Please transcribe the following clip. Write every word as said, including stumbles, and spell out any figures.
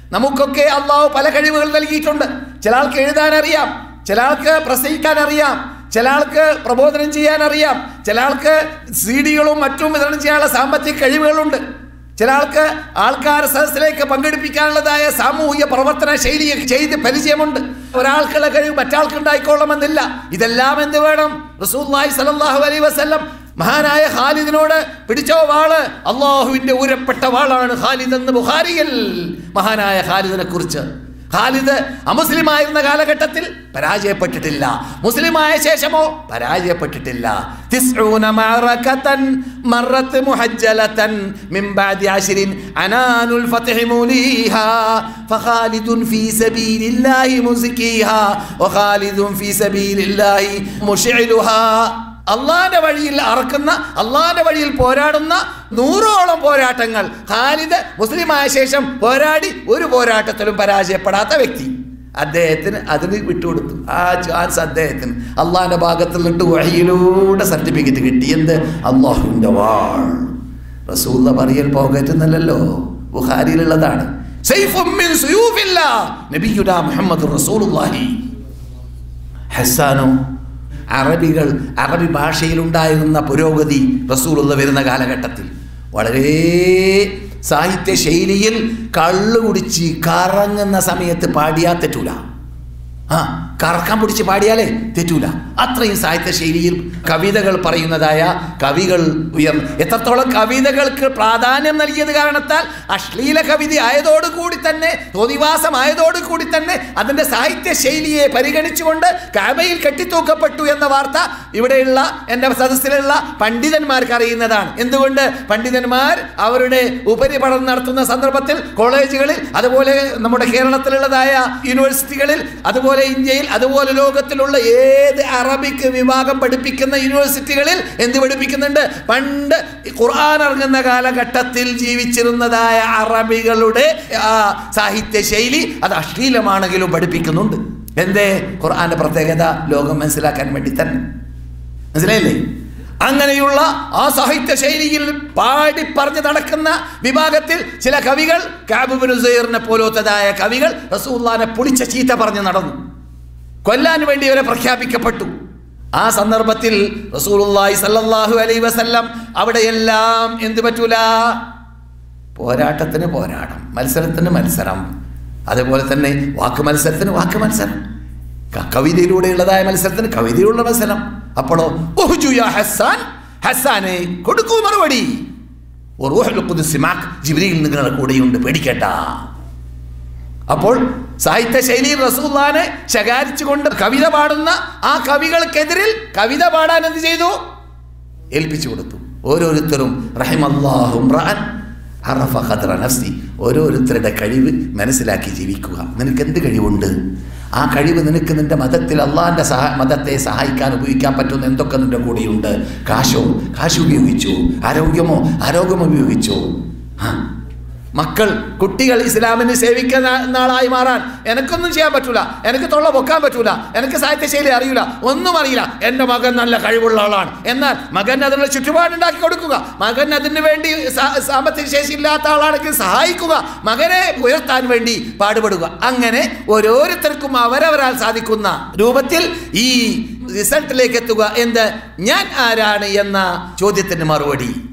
നമുക്കൊക്കെ അള്ളാഹു പല കഴിവുകൾ നൽകിയിട്ടുണ്ട്. ചില ആൾക്ക് എഴുതാൻ അറിയാം, ചില ആൾക്ക് പ്രസംഗിക്കാൻ അറിയാം, ചില ആൾക്ക് പ്രബോധനം ചെയ്യാൻ അറിയാം, ചില ആൾക്ക് സി ഡികളും മറ്റും വിതരണം ചെയ്യാനുള്ള സാമ്പത്തിക കഴിവുകളുണ്ട്, ചില ആൾക്ക് ആൾക്കാർ സദസ്സിലേക്ക് പങ്കെടുപ്പിക്കാനുള്ളതായ സാമൂഹിക പ്രവർത്തന ശൈലി ചെയ്ത് പരിചയമുണ്ട്. ഒരാൾക്കുള്ള കഴിവ് മറ്റാൾക്ക് ഉണ്ടായിക്കൊള്ളണമെന്നില്ല. ഇതെല്ലാം എന്ത് വേണം? റസൂലുള്ളാഹി സ്വല്ലല്ലാഹു അലൈഹി വസല്ലം മഹാനായ ഖാലിദിനോട് പിടിച്ചോ വാള്, അള്ളാഹുവിന്റെ ഊരപ്പെട്ട വാളാണ് ഖാലിദ് എന്ന് ബുഖാരിയിൽ മഹാനായ ഖാലിദിനെ കുറിച്ച്. ഖാലിദ് അമുസ്ലിമായിരുന്ന കാലഘട്ടത്തിൽ പരാജയപ്പെട്ടിട്ടില്ല, മുസ്ലിമായ ശേഷമോ പരാജയപ്പെട്ടിട്ടില്ല. തിസ്ഊന മഅറകതൻ മറത് മുഹജ്ജലതൻ മിൻ ബഅദി അശ്രിൻ അനാനുൽ ഫത്ഹി മൂലിഹാ ഫഖാലിദുൻ ഫീ സബീലില്ലാഹി മുസ്കിഹാ വഖാലിദുൻ ഫീ സബീലില്ലാഹി മുശ്ഇലുഹാ. അള്ളാന്റെ വഴിയിൽ അറക്കുന്ന, അള്ളാന്റെ വഴിയിൽ പോരാടുന്ന നൂറോളം പോരാട്ടങ്ങൾ ഖാലിദ് മുസ്ലിമായ ശേഷം പോരാടി ഒരു പോരാട്ടത്തിലും പരാജയപ്പെടാത്ത വ്യക്തി. അദ്ദേഹത്തിന് അതിന് വിട്ടുകൊടുത്തു. ആ ചാൻസ് അദ്ദേഹത്തിന് അള്ളാന്റെ ഭാഗത്തിൽ നിന്നിട്ട് വഹിയിലൂടെ സർട്ടിഫിക്കറ്റ് കിട്ടി. എന്ത്? അള്ളാഹുവിന്റെ വാൾ. റസൂലുള്ള പറയൽ പോകറ്റുന്നല്ലോ, ബുഖാരിയിലുള്ളതാണ്. സൈഫും മിൻ സുയൂഫില്ലാഹ് നബിയുനാ മുഹമ്മദ് റസൂലുള്ളാഹി. ഹസ്സാനോ അറബികൾ അറബി ഭാഷയിലുണ്ടായിരുന്ന പുരോഗതി റസൂലുള്ള വരുന്ന കാലഘട്ടത്തിൽ വളരെ സാഹിത്യ ശൈലിയിൽ കള്ളു കുടിച്ച് കറങ്ങുന്ന സമയത്ത് പാടിയാൽ തെറ്റൂല. ആ കറക്കാൻ പിടിച്ച് പാടിയാലേ തെറ്റൂല. അത്രയും സാഹിത്യ ശൈലിയിൽ കവിതകൾ പറയുന്നതായ കവികൾ ഉയർന്നു. എത്രത്തോളം കവിതകൾക്ക് പ്രാധാന്യം നൽകിയത് കാരണത്താൽ അശ്ലീല കവിത ആയതോടുകൂടി തന്നെ, തോന്നിവാസമായതോടുകൂടി തന്നെ അതിൻ്റെ സാഹിത്യ ശൈലിയെ പരിഗണിച്ചുകൊണ്ട് കഅബയിൽ കെട്ടിത്തൂക്കപ്പെട്ടു എന്ന വാർത്ത ഇവിടെയുള്ള എൻ്റെ സദസ്സിലുള്ള പണ്ഡിതന്മാർക്ക് അറിയുന്നതാണ്. എന്തുകൊണ്ട്? പണ്ഡിതന്മാർ അവരുടെ ഉപരിപഠനം നടത്തുന്ന സന്ദർഭത്തിൽ കോളേജുകളിൽ, അതുപോലെ നമ്മുടെ കേരളത്തിലുള്ളതായ യൂണിവേഴ്സിറ്റികളിൽ, അതുപോലെ ഇന്ത്യയിൽ, അതുപോലെ ലോകത്തിലുള്ള ഏത് അറബിക് വിഭാഗം പഠിപ്പിക്കുന്ന യൂണിവേഴ്സിറ്റികളിൽ എന്ത് പഠിപ്പിക്കുന്നുണ്ട്? പണ്ട് ഖുർആൻ ഇറങ്ങുന്ന കാലഘട്ടത്തിൽ ജീവിച്ചിരുന്നതായ അറബികളുടെ ആ സാഹിത്യ ശൈലി അത് അശ്ലീലമാണെങ്കിലും പഠിപ്പിക്കുന്നുണ്ട്. എന്തേ? ഖുർആന്റെ പ്രത്യേകത ലോകം മനസ്സിലാക്കാൻ വേണ്ടി തന്നെ. മനസ്സിലായില്ലേ? അങ്ങനെയുള്ള ആ സാഹിത്യ ശൈലിയിൽ പാടി പറഞ്ഞു നടക്കുന്ന വിഭാഗത്തിൽ ചില കവികൾ, കഅബ് ഇബ്നു സുഹൈറിനെ പോലത്തതായ കവികൾ റസൂലുള്ളാഹിനെ പൊളിച്ച ചീത്ത പറഞ്ഞു നടന്നു. കൊല്ലാൻ വേണ്ടി അവരെ പ്രഖ്യാപിക്കപ്പെട്ടു. ആ സന്ദർഭത്തിൽ റസൂലുള്ളാഹി സ്വല്ലല്ലാഹു അലൈഹി വസല്ലം അവിടെയെല്ലാം എന്ത് പറ്റൂല? പോരാട്ടത്തിന് പോരാട്ടം, മത്സരത്തിന് മത്സരം, അതുപോലെ തന്നെ വാക്ക് മത്സരത്തിന് വാക്ക് മത്സരം, കവിതയിലൂടെയുള്ളതായ മത്സരത്തിന് കവിതയിലുള്ള മത്സരം. അപ്പോഴോ ഹസ്സാൻ, ഹസ്സാനെ കൊടുക്കൂ മറുപടി, ജിബ്രീൽ നിങ്ങളുടെ കൂടെയുണ്ട്, പേടിക്കേണ്ട. അപ്പോൾ സാഹിത്യ ശൈലിയിൽ റസൂലുള്ളാഹിനെ ശകാരിച്ചുകൊണ്ട് കവിത പാടുന്ന ആ കവികൾക്കെതിരിൽ കവിത പാടാൻ എന്ത് ചെയ്തു? ഏൽപ്പിച്ചു കൊടുത്തു. ഓരോരുത്തരും റഹിമല്ലാഹു റഅൻ അറഫ ഖദ്റ നഫ്സി, ഓരോരുത്തരുടെ കഴിവ് മനസ്സിലാക്കി ജീവിക്കുക. നിനക്ക് എന്ത് കഴിവുണ്ട്? ആ കഴിവ് നിനക്ക് നിന്റെ മതത്തിൽ അള്ളാഹിൻ്റെ സഹ മതത്തെ സഹായിക്കാൻ ഉപയോഗിക്കാൻ പറ്റുന്ന എന്തൊക്കെ നിന്റെ കൂടെയുണ്ട്. കാശോ കാശ് ഉപയോഗിച്ചു, ആരോഗ്യമോ ആരോഗ്യം ഉപയോഗിച്ചു. മക്കൾ, കുട്ടികൾ ഇസ്ലാമിനെ സേവിക്കുന്ന ആളായി മാറാൻ എനിക്കൊന്നും ചെയ്യാൻ പറ്റൂല, എനിക്ക് തൊള്ള പൊക്കാൻ പറ്റൂല, എനിക്ക് സാഹിത്യ ശൈലി അറിയില്ല, ഒന്നും അറിയില്ല, എൻ്റെ മകൻ നല്ല കഴിവുള്ള ആളാണ്. എന്നാൽ മകൻ അതിനുള്ള ചുറ്റുപാടുണ്ടാക്കി കൊടുക്കുക, മകൻ അതിന് വേണ്ടി സാമ്പത്തിക ശേഷി ഇല്ലാത്ത ആളാണെങ്കിൽ സഹായിക്കുക, മകനെ ഉയർത്താൻ വേണ്ടി പാടുപെടുക. അങ്ങനെ ഓരോരുത്തർക്കും അവരവരാൽ സാധിക്കുന്ന രൂപത്തിൽ ഈ റിസൾട്ടിലേക്ക് എത്തുക. എന്ത്? ഞാൻ ആരാണ് എന്ന ചോദ്യത്തിന് മറുപടി.